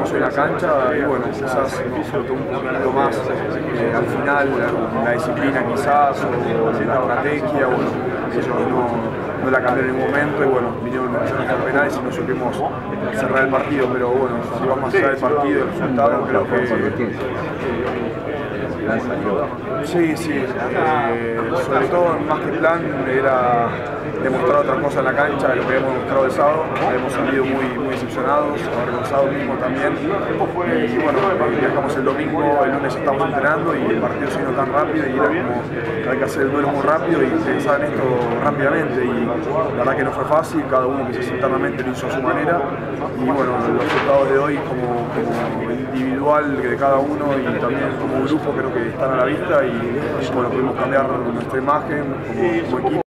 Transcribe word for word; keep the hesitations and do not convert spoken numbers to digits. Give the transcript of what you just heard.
hicimos hoy en la cancha y bueno, quizás nos faltó un poquito más eh, al final la disciplina quizás o la estrategia, bueno, ellos no, no la cambiaron en ningún momento y bueno, vinieron a hacer penales y no supimos cerrar el partido, pero bueno, si vamos a cerrar el partido, el resultado creo que... Sí, sí, eh, sobre todo más que plan era demostrar otra cosa en la cancha de lo que hemos demostrado el sábado. Hemos salido muy, muy decepcionados, avergonzados mismo también. Y bueno, viajamos el domingo, el lunes estamos entrenando y el partido se vino tan rápido y era como hay que hacer el duelo muy rápido y pensar en esto rápidamente. Y la verdad que no fue fácil, cada uno quizás internamente lo hizo a su manera. Y bueno, los resultados de hoy como, como individual de cada uno y también como grupo creo que están a la vista y bueno, pudimos cambiar nuestra imagen como, como equipo.